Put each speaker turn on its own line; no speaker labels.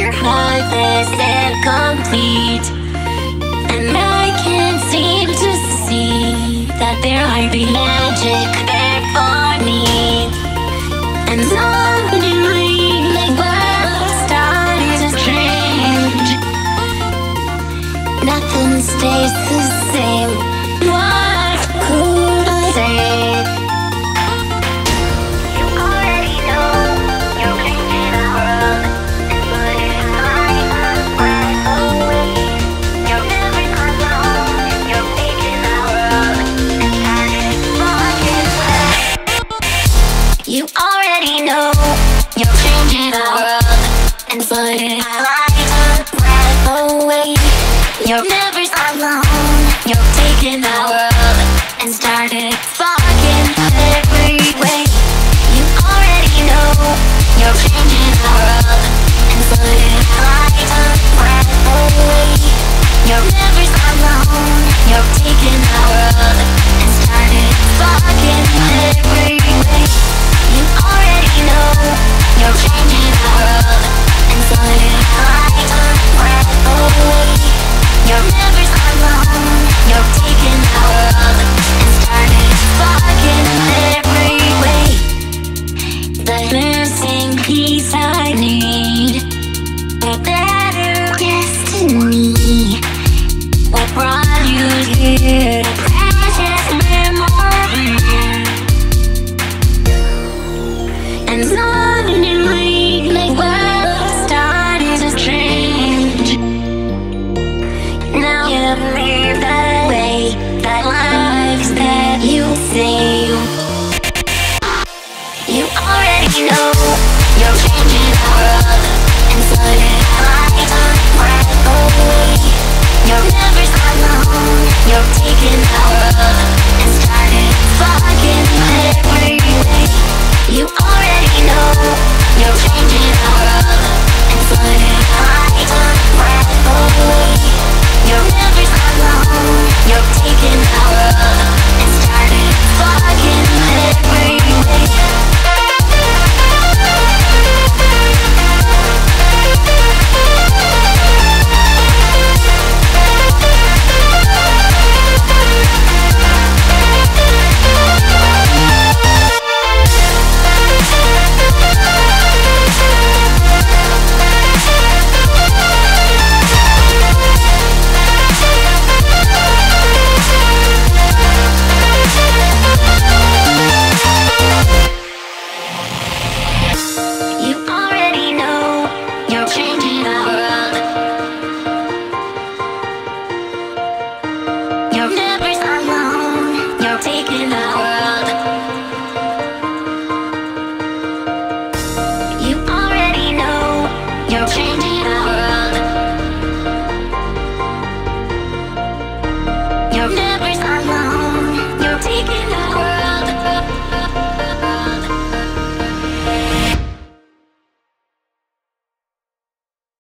they're heartless and complete, and I can't seem to see that there might be magic there for me. And suddenly the world starts to change. Nothing stays the same. What could I say? You already know you're changing the world, but it's like a breath away. You're never alone. You're taking the world and it's fucking play. You already know you're changing the world, and but it's like a breath away. You're never alone. You're taking the world and started fucking every way. You already know you're changing the world,